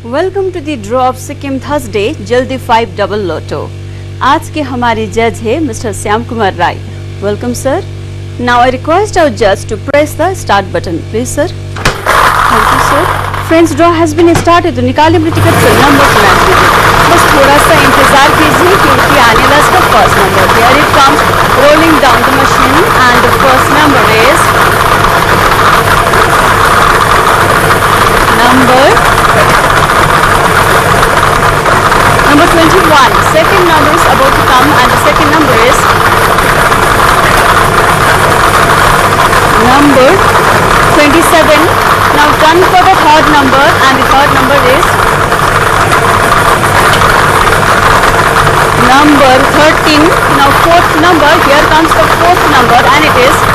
Welcome to the draw of Sikkim Thursday Jaldi 5 double lotto. आज के हमारे जज है mister Shyam Kumar Rai. Welcome sir. Now I request our जज to press the start button please sir. Thank you sir. Friends, draw has been started. तो निकालिए अपने ticket से नंबर को मैच कीजिए। बस थोड़ा सा इंतजार कीजिए क्योंकि आने वाला इसका first number. Here it comes rolling down the machine and the first number is number 21. Second number is about to come and the second number is number 27. Now turn for the third number and the third number is number 13. Now fourth number, here comes the fourth number and it is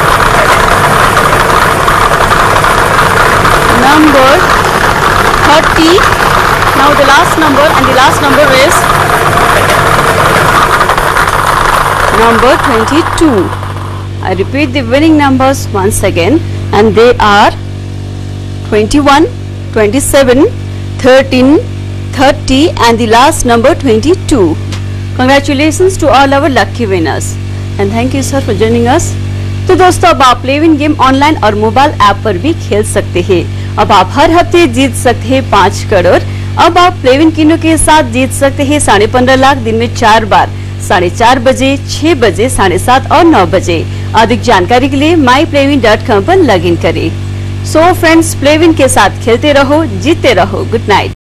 number 30. Now the last number and the last number is number 22. I repeat the winning numbers once again and they are 21, 27, 13, 30 and the last number 22. Congratulations to all our lucky winners and thank you sir for joining us. तो दोस्तों, अब आप Playwin game online और mobile app पर भी खेल सकते हैं। अब आप हर हफ्ते जीत सकते हैं 5 करोड़। अब आप प्लेविन किनो के साथ जीत सकते हैं 15.5 लाख दिन में 4 बार, 4:30 बजे, 6 बजे, 7:30 और 9 बजे। अधिक जानकारी के लिए myplaywin.com पर लॉगिन करें। सो फ्रेंड्स, प्लेविन के साथ खेलते रहो, जीतते रहो। Good night.